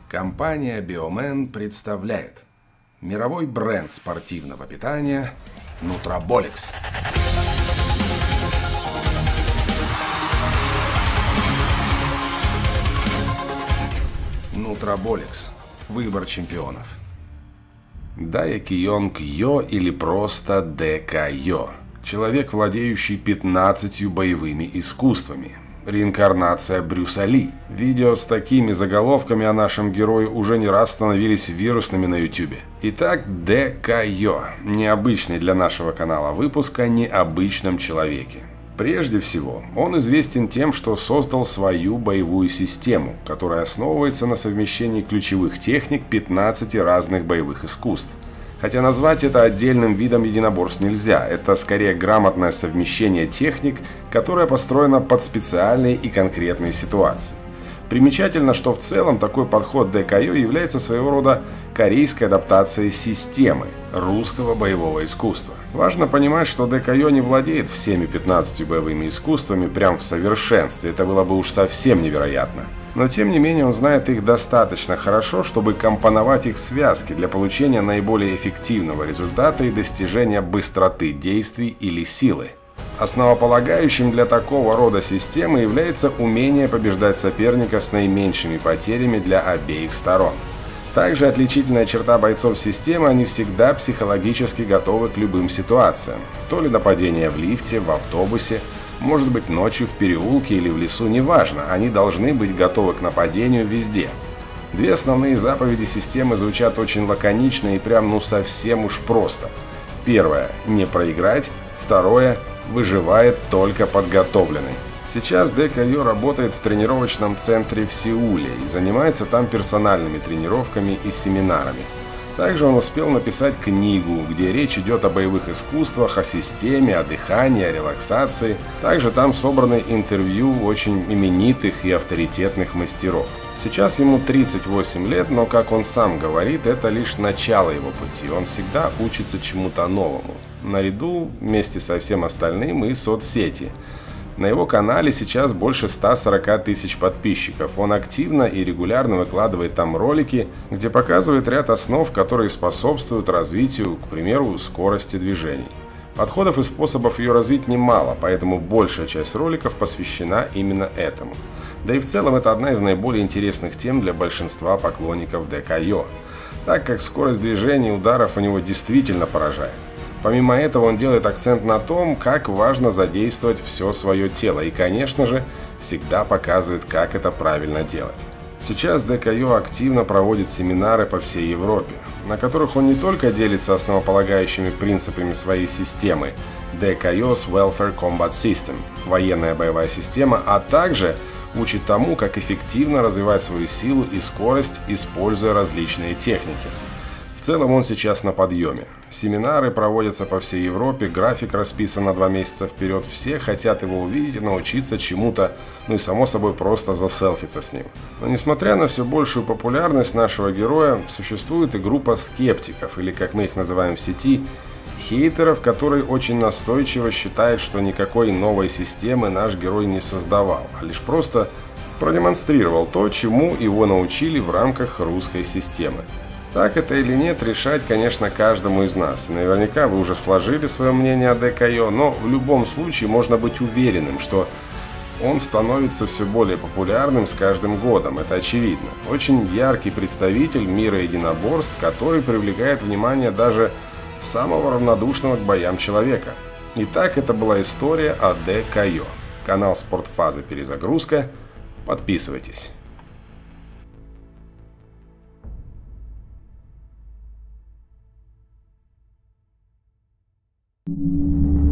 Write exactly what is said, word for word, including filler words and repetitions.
Компания Bioman представляет мировой бренд спортивного питания Nutrabolix. Nutrabolix. Выбор чемпионов. Даекион Кьо или просто ДКЙО. Человек, владеющий пятнадцатью боевыми искусствами. Реинкарнация Брюса Ли. Видео с такими заголовками о нашем герое уже не раз становились вирусными на ютубе. Итак, ДКЙО. Необычный для нашего канала выпуск о необычном человеке. Прежде всего, он известен тем, что создал свою боевую систему, которая основывается на совмещении ключевых техник пятнадцати разных боевых искусств. Хотя назвать это отдельным видом единоборств нельзя, это скорее грамотное совмещение техник, которое построено под специальные и конкретные ситуации. Примечательно, что в целом такой подход ДКЙО является своего рода корейской адаптацией системы русского боевого искусства. Важно понимать, что ДКЙО не владеет всеми пятнадцатью боевыми искусствами прям в совершенстве, это было бы уж совсем невероятно. Но тем не менее он знает их достаточно хорошо, чтобы компоновать их в связки для получения наиболее эффективного результата и достижения быстроты действий или силы. Основополагающим для такого рода системы является умение побеждать соперника с наименьшими потерями для обеих сторон. Также отличительная черта бойцов системы – они всегда психологически готовы к любым ситуациям. То ли нападение в лифте, в автобусе, может быть ночью в переулке или в лесу, неважно, они должны быть готовы к нападению везде. Две основные заповеди системы звучат очень лаконично и прям ну совсем уж просто. Первое – не проиграть, второе – выживает только подготовленный. Сейчас ДКЙО работает в тренировочном центре в Сеуле и занимается там персональными тренировками и семинарами. Также он успел написать книгу, где речь идет о боевых искусствах, о системе, о дыхании, о релаксации. Также там собраны интервью очень именитых и авторитетных мастеров. Сейчас ему тридцать восемь лет, но, как он сам говорит, это лишь начало его пути. Он всегда учится чему-то новому. Наряду, вместе со всем остальным, и соцсети. На его канале сейчас больше ста сорока тысяч подписчиков. Он активно и регулярно выкладывает там ролики, где показывает ряд основ, которые способствуют развитию, к примеру, скорости движений. Подходов и способов ее развить немало, поэтому большая часть роликов посвящена именно этому. Да и в целом это одна из наиболее интересных тем для большинства поклонников ДКЙО, так как скорость движений и ударов у него действительно поражает. Помимо этого он делает акцент на том, как важно задействовать все свое тело и, конечно же, всегда показывает, как это правильно делать. Сейчас ДКЙО активно проводит семинары по всей Европе, на которых он не только делится основополагающими принципами своей системы ДКЙО's Welfare Combat System, военная боевая система, а также учит тому, как эффективно развивать свою силу и скорость, используя различные техники. В целом он сейчас на подъеме. Семинары проводятся по всей Европе, график расписан на два месяца вперед. Все хотят его увидеть и научиться чему-то, ну и само собой просто заселфиться с ним. Но несмотря на все большую популярность нашего героя, существует и группа скептиков, или как мы их называем в сети, хейтеров, которые очень настойчиво считают, что никакой новой системы наш герой не создавал, а лишь просто продемонстрировал то, чему его научили в рамках русской системы. Так это или нет, решать, конечно, каждому из нас. Наверняка вы уже сложили свое мнение о ДКЙО, но в любом случае можно быть уверенным, что он становится все более популярным с каждым годом, это очевидно. Очень яркий представитель мира единоборств, который привлекает внимание даже самого равнодушного к боям человека. Итак, это была история о ДКЙО. Канал Спортфаза Перезагрузка. Подписывайтесь. Thank you.